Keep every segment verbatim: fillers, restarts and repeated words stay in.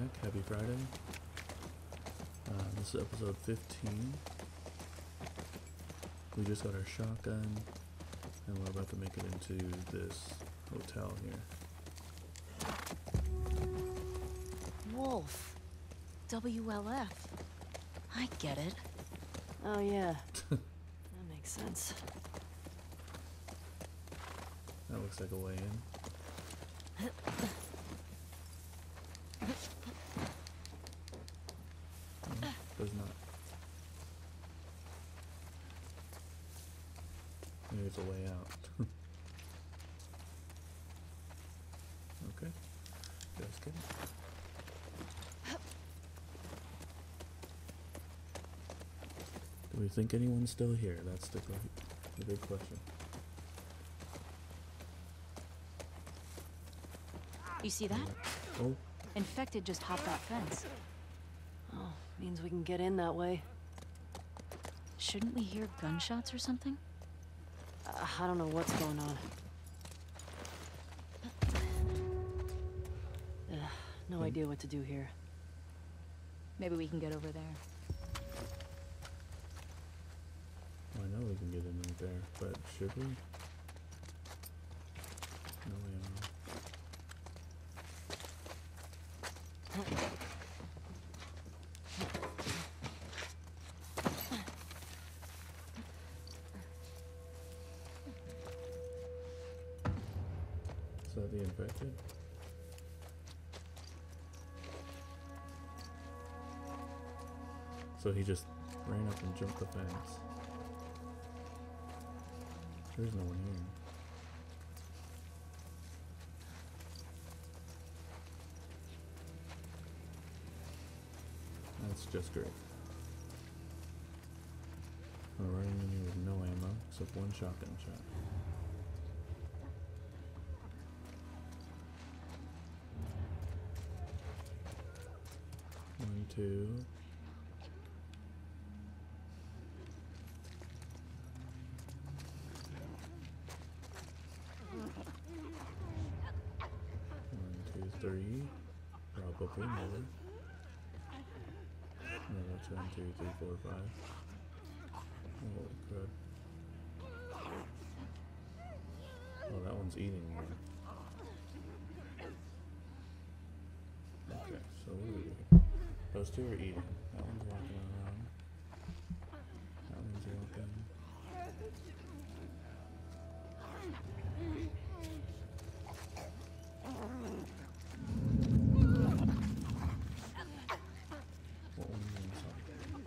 back. Happy Friday. Uh, this is episode fifteen. We just got our shotgun, and we're about to make it into this hotel here. Wolf. W L F. I get it. Oh yeah. That makes sense. That looks like a way in. No, does not. Maybe it's a way out. Okay. Just kidding. Do we think anyone's still here? That's the, the big question. You see that? Oh, Infected just hopped that fence. Oh, means we can get in that way. Shouldn't we hear gunshots or something? Uh, I don't know what's going on. Ugh, no Hmm. idea what to do here. Maybe we can get over there. I know we can get in right there, but should we? No ammo. Is that the infected? So he just ran up and jumped the fence. There's no one here. That's just great. We're running in here with no ammo, except one shotgun shot. One, two. One, two, three. Probably more. No, that's one, two, three, four, five. Holy crud. Oh, that one's eating me. Okay, so what do we do? Those two are eating. That one's walking around. That one's walking. What one is on?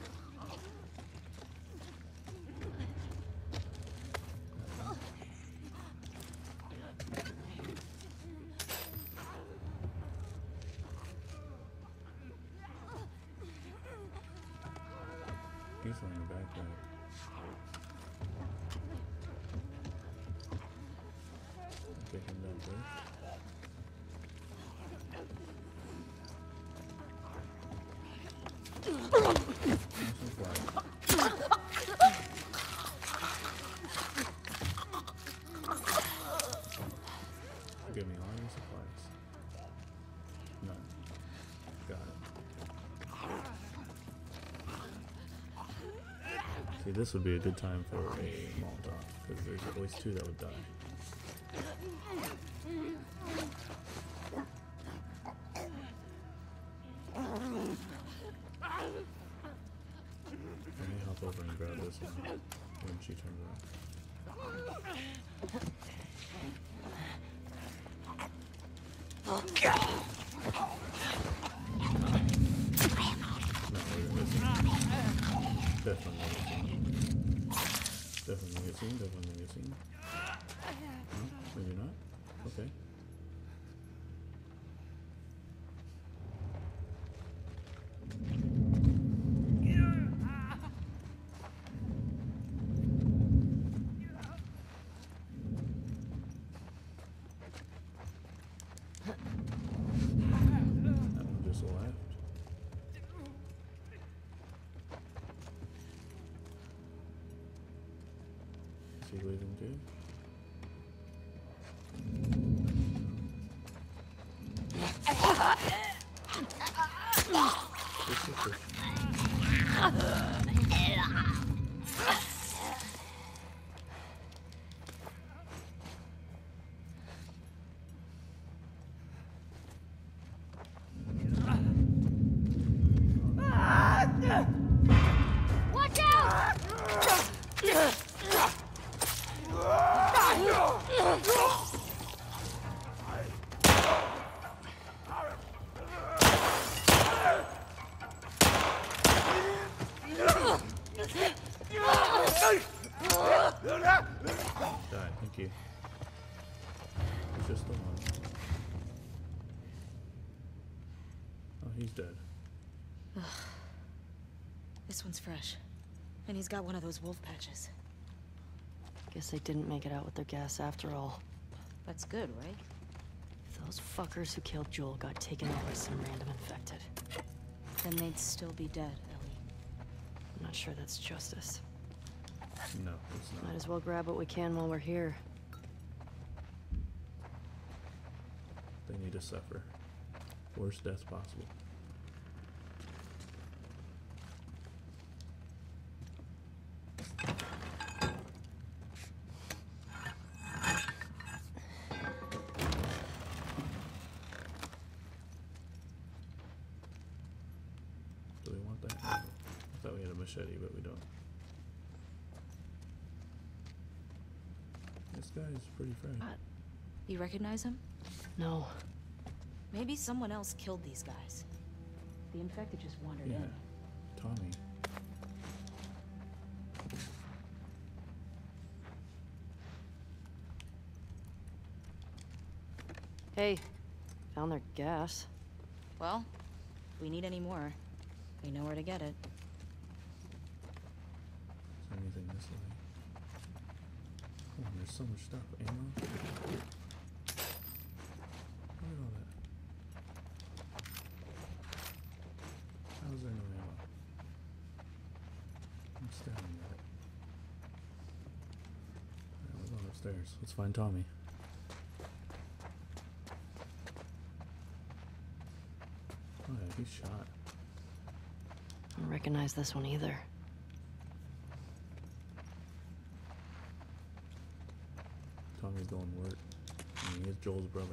He's wearing a backpack. I'll take him down first. Nice and quiet. Give me all your supplies. None. Got it. See, this would be a good time for a Molotov, because there's at least two that would die. Let me hop over and grab this one when she turns around. No, we're missing. Definitely missing. Definitely missing, definitely missing. No, maybe not. Okay. That one just left. Is he leaving too? Thank you. It's just the one. Oh, he's dead. This one's fresh. And he's got one of those wolf patches. Guess they didn't make it out with their gas after all. That's good, right? If those fuckers who killed Joel got taken out by some random infected, Then they'd still be dead, Ellie. I'm not sure that's justice. No, it's not. Might as well grab what we can while we're here. They need to suffer. Worst death possible. Do we want that? I thought we had a machete, but we don't. This guy's pretty fresh. What? You recognize him? No. Maybe someone else killed these guys. The infected just wandered Yeah, in. Tommy. Hey, found their gas. Well, if we need any more, we know where to get it. Is there anything this way? Oh, there's so much stuff. Ammo? Look at all that. How is there no ammo? I'm staring at it. Alright, we're going upstairs. Let's find Tommy. Oh yeah, he's shot. I don't recognize this one either. Tommy's going to work. I mean, he's Joel's brother.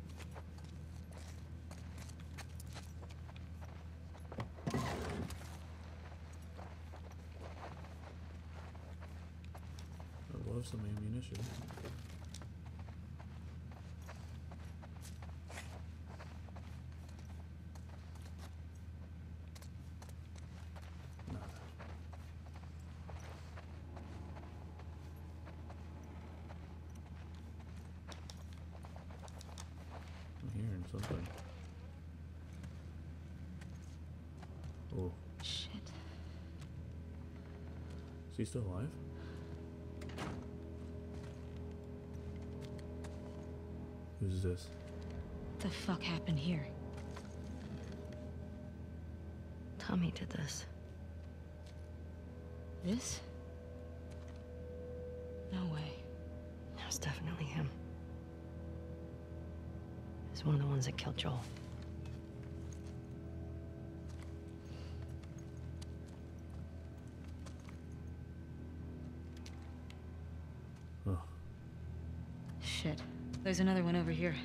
I'd love some ammunition. Nada. I'm hearing something. Oh, Shit. is he still alive? Who's this? The fuck happened here? Tommy did this. This? No way. It was definitely him. He's one of the ones that killed Joel. Oh, Shit. There's another one over here.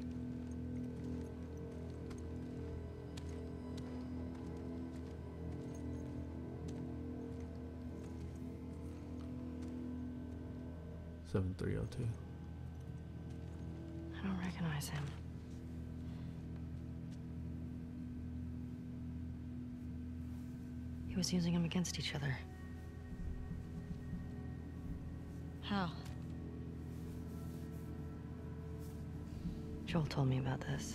seven three oh two. I don't recognize him. He was using them against each other. How? Joel told me about this.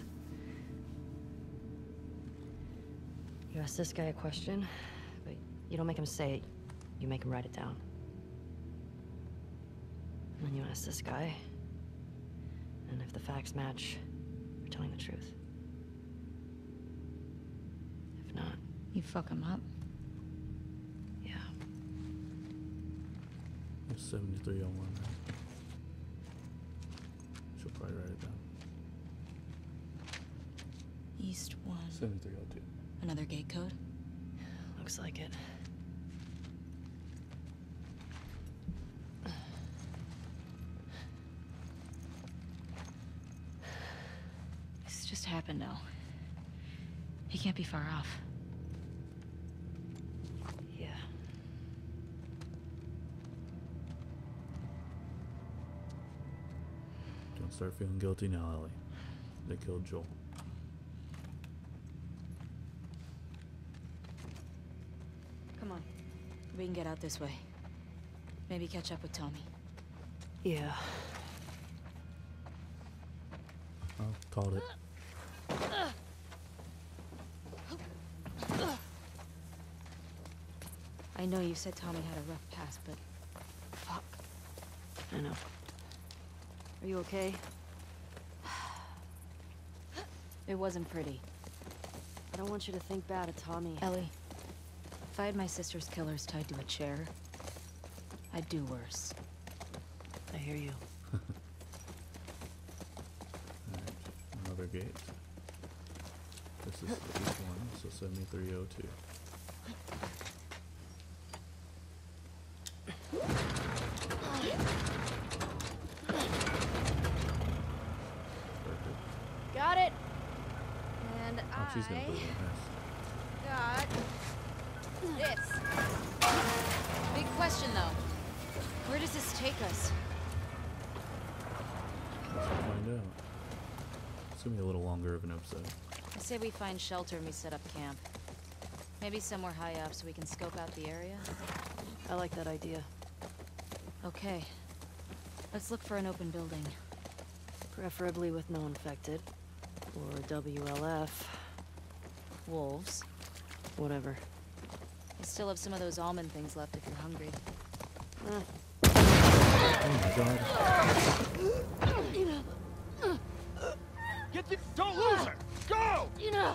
You ask this guy a question, but you don't make him say it. You make him write it down. And then you ask this guy, and if the facts match, you're telling the truth. If not, You fuck him up? yeah. It's seventy-three oh one, right? She'll probably write it down. East one. seventy-three oh two. Another gate code? Looks like it. This just happened now. He can't be far off. Yeah. Don't start feeling guilty now, Ellie. They killed Joel. Come on. We can get out this way. Maybe catch up with Tommy. Yeah. Oh, called it. I know you said Tommy had a rough past, but... fuck. I know. Are you okay? It wasn't pretty. I don't want you to think bad of Tommy. Ellie, if I had my sister's killers tied to a chair, I'd do worse. I hear you. Alright, another gate. This is the east one, so seventy-three oh two. Perfect. Got it! And Oh, she's gonna I build a nest. got this. Big question, though. Where does this take us? Let's find out. It's gonna be a little longer of an episode. I say we find shelter and we set up camp. Maybe somewhere high up so we can scope out the area. I like that idea. Okay. Let's look for an open building. Preferably with no infected. Or W L F. Wolves. Whatever. I still have some of those almond things left if you're hungry. Eh. Oh my god. Get the- Don't lose her! Go! You know.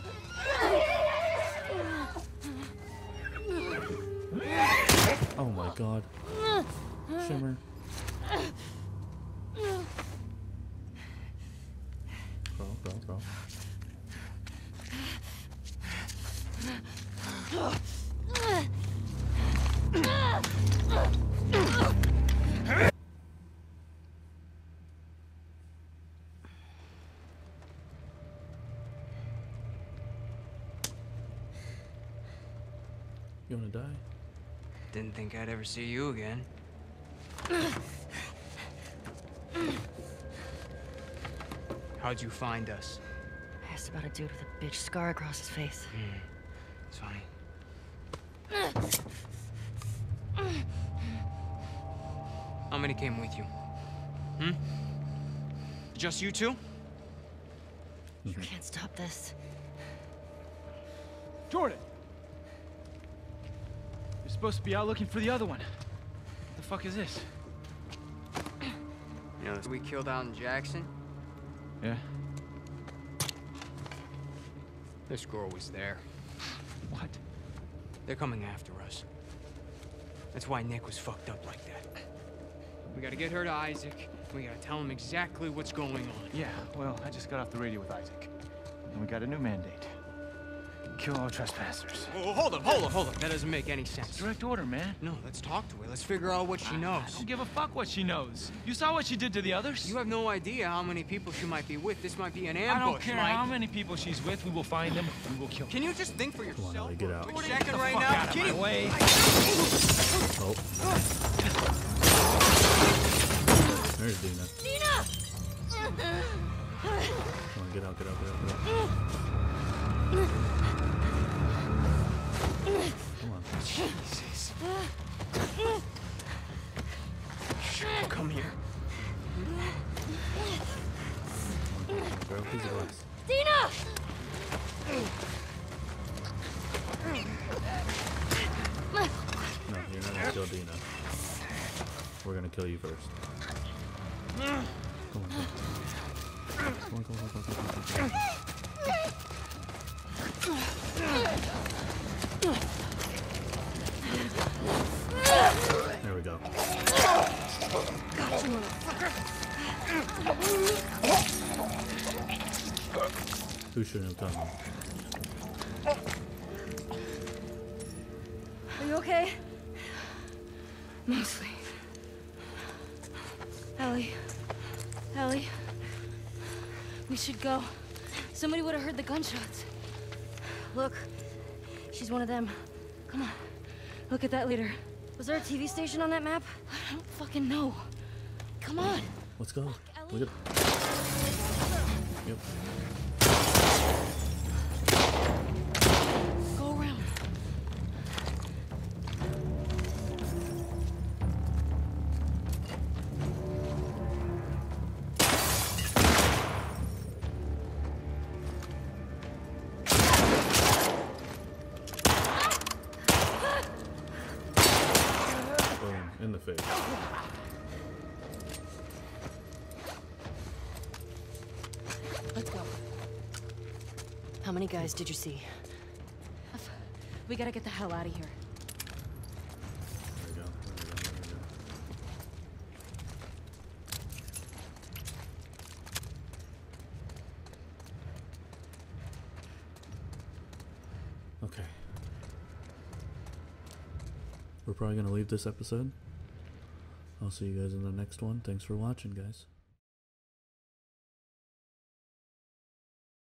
Oh my god. Shimmer. Crawl, crawl, crawl. You wanna die? Didn't think I'd ever see you again. How'd you find us? I asked about a dude with a bitch scar across his face. Hmm. It's funny. How many came with you? Hmm? Just you two? You can't stop this. Jordan! You're supposed to be out looking for the other one. What the fuck is this? You know, we killed out in Jackson? Yeah? This girl was there. What? They're coming after us. That's why Nick was fucked up like that. We gotta get her to Isaac. We gotta tell him exactly what's going on. Yeah, well, I just got off the radio with Isaac. And we got a new mandate. Kill all trespassers. Oh, hold up, hold up, hold up. That doesn't make any sense. Direct order, man. No, let's talk to her. Let's figure out what she knows. I don't give a fuck what she knows. You saw what she did to the others? You have no idea how many people she might be with. This might be an ambush, I don't care Mike. how many people she's with. We will find them. We will kill them. Can you just think for Come on, yourself? Ellie, get out. For a Get second the right fuck now? out of Get my him. way. Oh. There's Dina. Dina! Come on, get out, get out, get out, get out. Come on. Jesus. Come here. Grab a piece of glass. Dina! No, you're not gonna kill Dina. We're gonna kill you first. Come on, come on. Come on, come on, come on, come on, come on, come on. There we go. Who shouldn't have done that? Are you okay? Mostly. Ellie. Ellie. We should go. Somebody would have heard the gunshots. Look, she's one of them. Come on. Look at that leader. Was there a T V station on that map? I don't fucking know. Come on. Let's go. Ellie. Look at. Yep. Go around. face. Let's go. How many guys did you see? We gotta get the hell out of here. There we go. There we go. There we go. Okay. We're probably gonna leave this episode. I'll see you guys in the next one. Thanks for watching, guys.